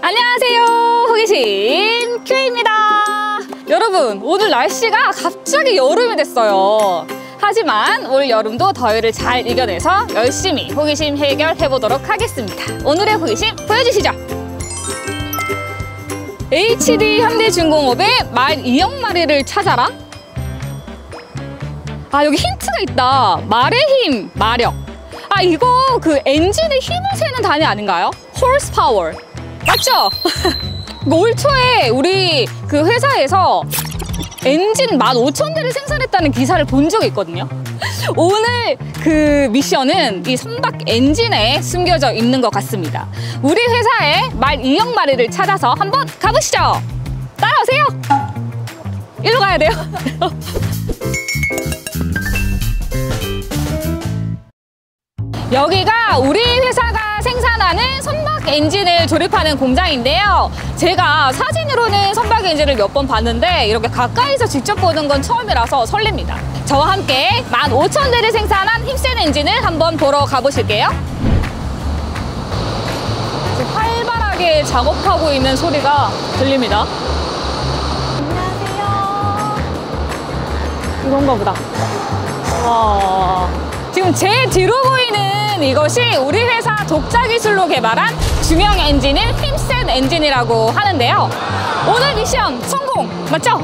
안녕하세요, 호기심 큐입니다. 여러분, 오늘 날씨가 갑자기 여름이 됐어요. 하지만 올 여름도 더위를 잘 이겨내서 열심히 호기심 해결해 보도록 하겠습니다. 오늘의 호기심 보여주시죠. HD 현대중공업의 말 2억 마리를 찾아라. 아, 여기 힌트가 있다. 말의 힘, 마력. 아, 이거 그 엔진의 힘을 세는 단위 아닌가요? horsepower. 맞죠? 올 초에 우리 그 회사에서 엔진 15,000대를 생산했다는 기사를 본 적이 있거든요. 오늘 그 미션은 이 선박 엔진에 숨겨져 있는 것 같습니다. 우리 회사의 말 2억 마리를 찾아서 한번 가보시죠. 따라오세요. 일로 가야 돼요. 여기가 우리 회사가 생산하는 선박 엔진을 조립하는 공장인데요. 제가 사진으로는 선박 엔진을 몇 번 봤는데 이렇게 가까이서 직접 보는 건 처음이라서 설렙니다. 저와 함께 15,000대를 생산한 힘센 엔진을 한번 보러 가보실게요. 지금 활발하게 작업하고 있는 소리가 들립니다. 안녕하세요. 이건가 보다. 와. 지금 제 뒤로 보이는 이것이 우리 회사 독자 기술로 개발한 중형 엔진인 힘센 엔진이라고 하는데요. 오늘 미션 성공! 맞죠?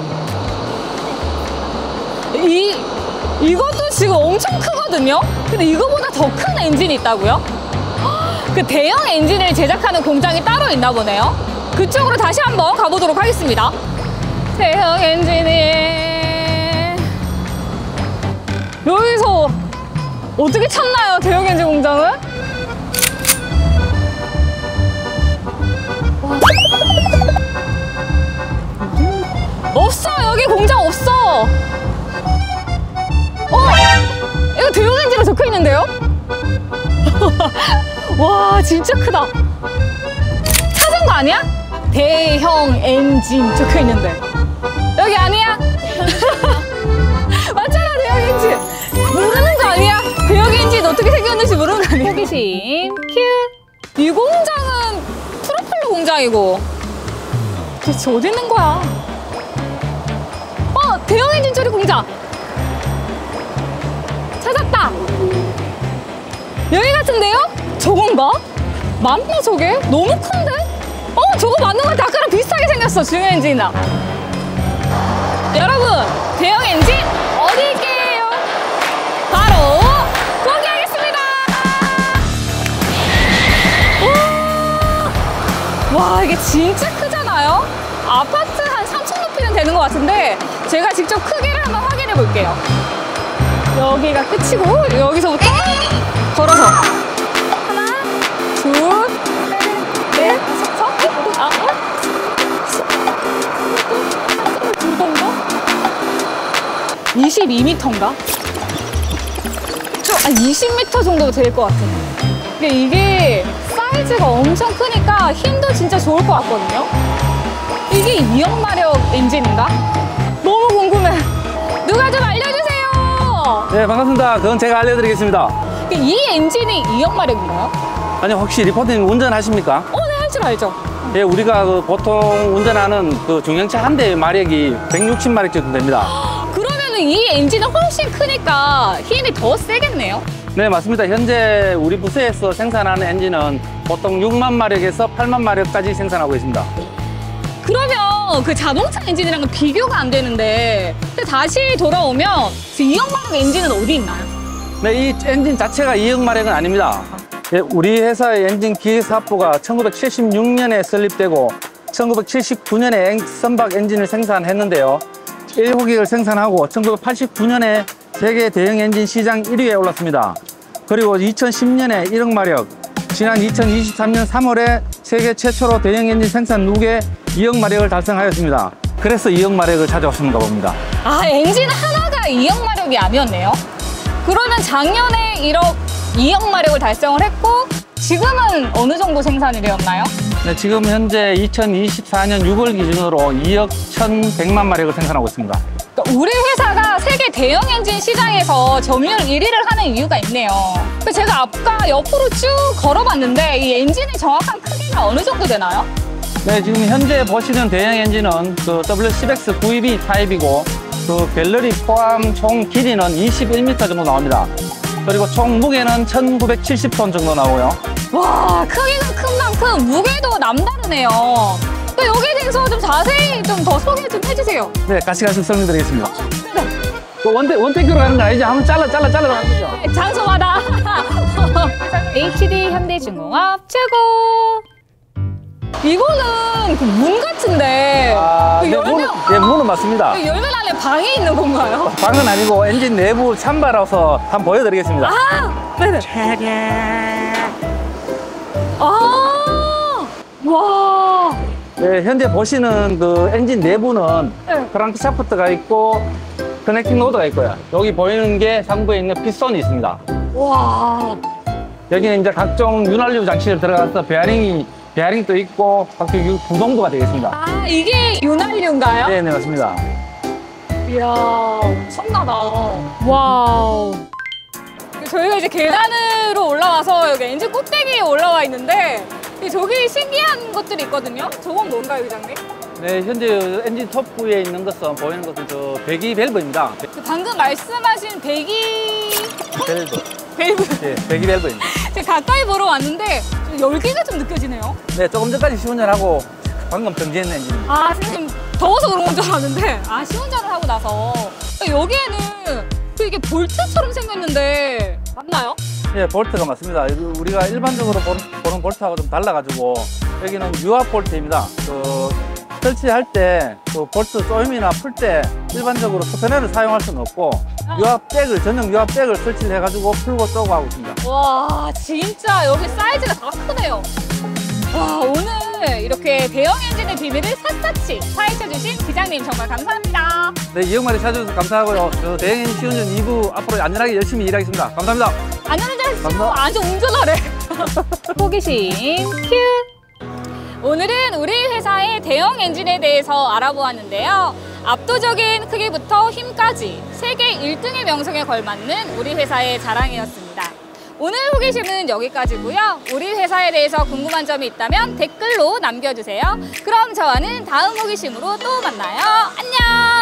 이것도 지금 엄청 크거든요? 근데 이거보다 더 큰 엔진이 있다고요? 그 대형 엔진을 제작하는 공장이 따로 있나 보네요. 그쪽으로 다시 한번 가보도록 하겠습니다. 대형 엔진이 여기서 어떻게 찾나요, 대형 엔진 공장을? 없어! 여기 공장 없어! 이거 대형 엔진으로 적혀 있는데요? 와, 진짜 크다. 찾은 거 아니야? 대형 엔진 적혀 있는데. 여기 아니야? 맞잖아, 대형 엔진. 모르는 거 아니야? 대형 엔진 어떻게 생겼는지 모르는 거 아니야? 호기심 큐. 이 공장은 프로펠러 공장이고 대체 어디 있는 거야? 대형 엔진 조립 공장 찾았다. 여기 같은데요? 저건가? 맞나 저게? 너무 큰데? 저거 맞는 것 같아. 아까랑 비슷하게 생겼어, 중형 엔진이랑. 여러분, 대형 엔진 어디 있게요? 바로 공개하겠습니다. 와, 이게 진짜 크잖아요? 아파트 한 3층 높이는 되는 것 같은데 제가 직접 크기를 한번 확인해 볼게요. 여기가 끝이고 여기서부터 걸어서 하나, 둘, 넷, 다섯, 이건가? 22m인가? 20m 정도 될 것 같아요. 근데 이게 사이즈가 엄청 크니까 힘도 진짜 좋을 것 같거든요. 이게 2억 마력 엔진인가? 너무 궁금해. 누가 좀 알려주세요. 네, 반갑습니다. 그건 제가 알려드리겠습니다. 이 엔진이 2억 마력인가요? 아니, 혹시 리포터님 운전하십니까? 네, 할 줄 알죠. 예, 우리가 보통 운전하는 그 중형차 한 대의 마력이 160마력 정도 됩니다. 그러면 이 엔진은 훨씬 크니까 힘이 더 세겠네요? 네, 맞습니다. 현재 우리 부서에서 생산하는 엔진은 보통 6만 마력에서 8만 마력까지 생산하고 있습니다. 그러면 그 자동차 엔진이랑은 비교가 안 되는데 다시 돌아오면 2억 마력 엔진은 어디 있나요? 네, 이 엔진 자체가 2억 마력은 아닙니다. 예, 우리 회사의 엔진 기획사업부가 1976년에 설립되고 1979년에 선박 엔진을 생산했는데요. 1호기를 생산하고 1989년에 세계 대형 엔진 시장 1위에 올랐습니다. 그리고 2010년에 1억 마력, 지난 2023년 3월에 세계 최초로 대형 엔진 생산 누계 2억 마력을 달성하였습니다. 그래서 2억 마력을 찾아왔는가 봅니다. 아, 엔진 하나가 2억 마력이 아니었네요? 그러면 작년에 2억 마력을 달성을 했고 지금은 어느 정도 생산이 되었나요? 네, 지금 현재 2024년 6월 기준으로 2억 1,100만 마력을 생산하고 있습니다. 그러니까 우리 회사가 세계 대형 엔진 시장에서 점유율 1위를 하는 이유가 있네요. 제가 아까 옆으로 쭉 걸어봤는데 이 엔진의 정확한 크기가 어느 정도 되나요? 네, 지금 현재 보시는 대형 엔진은 그 W10X 9EB 타입이고 그 갤러리 포함 총 길이는 21m 정도 나옵니다. 그리고 총 무게는 1970톤 정도 나오고요. 와, 크기가 큰 만큼 무게도 남다르네요. 또 여기에 대해서 좀 자세히 좀 더 소개 좀 해주세요. 네, 같이 설명드리겠습니다. 그 원택으로 가는 거 아니죠? 한번 잘라 가는 거죠? 장소마다. HD 현대중공업 최고. 이거는 그 문 같은데. 아, 네, 문은 맞습니다. 열면 안에 방이 있는 건가요? 방은 아니고 엔진 내부 참바라서 한번 보여드리겠습니다. 아, 네네. 아, 와. 네, 현재 보시는 그 엔진 내부는 네. 크랑크 샤프트가 있고 커넥팅 로드가 있고요. 여기 보이는 게 상부에 있는 피스톤이 있습니다. 와. 여기는 이제 각종 윤활유 장치를 들어가서 베어링도 있고 각종 구동도가 되겠습니다. 아, 이게 윤활유인가요? 네, 맞습니다. 이야, 엄청나다. 와우. 저희가 이제 계단으로 올라와서 여기 엔진 꼭대기에 올라와 있는데 저기 신기한 것들이 있거든요. 저건 뭔가요, 회장님? 네, 현재 엔진 톱부에 있는 것은 보이는 것은 저 배기 밸브입니다. 방금 말씀하신 배기 밸브. 밸브. 네, 배기 밸브입니다. 제가 가까이 보러 왔는데 좀 열기가 좀 느껴지네요. 네, 조금 전까지 시운전하고 방금 정지했는 엔진입니다. 아, 지금 좀 더워서 그런 건 줄 알았는데 시운전을 하고 나서 여기에는 또 이게 볼트처럼 생겼는데 맞나요? 네, 볼트가 맞습니다. 우리가 일반적으로 보는 볼트하고 좀 달라가지고 여기는 유압 볼트입니다. 그 설치할 때 그 볼트 조임이나 풀 때 일반적으로 스패너를 사용할 수는 없고 전용 유압 잭을 설치를 해가지고 풀고 쏘고 하고 있습니다. 와, 진짜 여기 사이즈가 다 크네요. 와, 오늘 이렇게 대형 엔진의 비밀을 샅샅이 파헤쳐주신 기장님 정말 감사합니다. 네, 이영마리 찾아주셔서 감사하고요. 저 대형 엔진 시운전 2부 앞으로 안전하게 열심히 일하겠습니다. 감사합니다. 안전운전하시고 아주 운전하래. 호기심 큐. 오늘은 우리 회사의 대형 엔진에 대해서 알아보았는데요. 압도적인 크기부터 힘까지 세계 1등의 명성에 걸맞는 우리 회사의 자랑이었습니다. 오늘 호기심은 여기까지고요. 우리 회사에 대해서 궁금한 점이 있다면 댓글로 남겨주세요. 그럼 저와는 다음 호기심으로 또 만나요. 안녕!